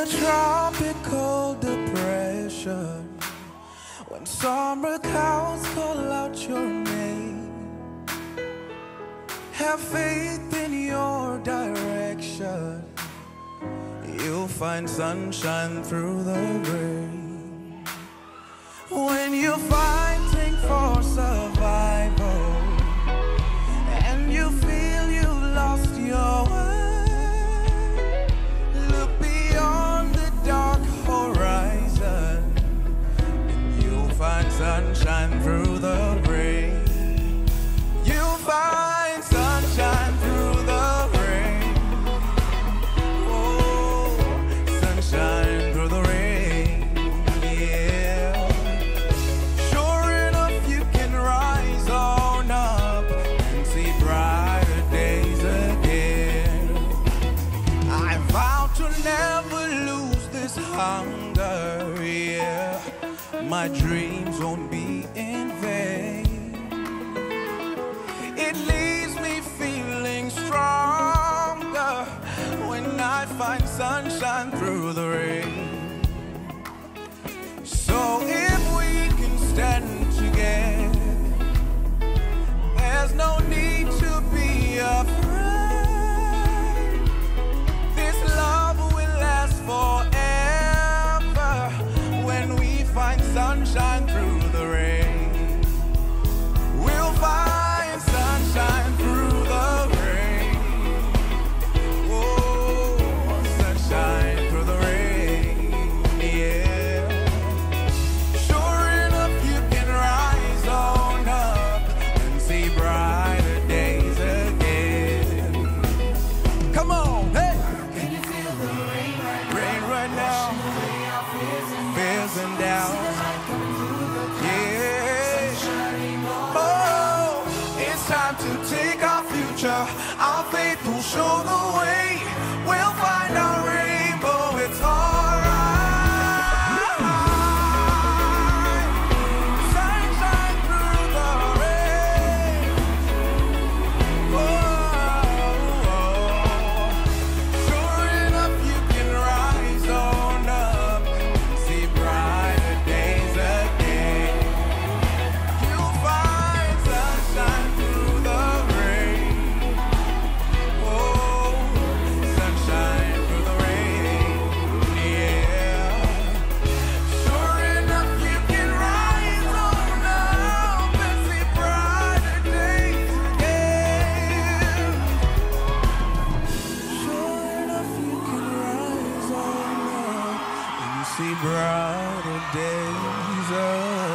a tropical depression, when summer clouds call out your name, have faith in your direction. You'll find sunshine through the rain. When you're fighting for survival and you feel you've lost your way, look beyond the dark horizon and you'll find sunshine through the rain. You'll find sunshine through the rain. Oh, sunshine through the rain, yeah. Sure enough, you can rise on up and see brighter days again. I vow to never lose this hunger, yeah. My dreams won't be in vain. It leaves me feeling stronger when I find sunshine through the rain. So if we can stand together, there's no need to be afraid. This love will last forever when we find sunshine through the rain. We'll find sunshine through the rain. Oh, sunshine through the rain, yeah. Sure enough, you can rise on up and see brighter days again. Come on, hey! Can you feel the rain right now? Rain right now, Washing away our fears fears and and doubts. See the doubts. light coming through the clouds. Yeah. Shining all Oh, it's time to take our future. Our faith will show the way. We'll find our rainbow. It's alright. Sunshine through the rain. Oh, sure enough, you can rise on up and see brighter days again. You'll find sunshine through the rain. Oh, sunshine through the rain, yeah. Sure enough, you can rise on up and see brighter days again. Sure enough, you can rise on up and see brighter days again.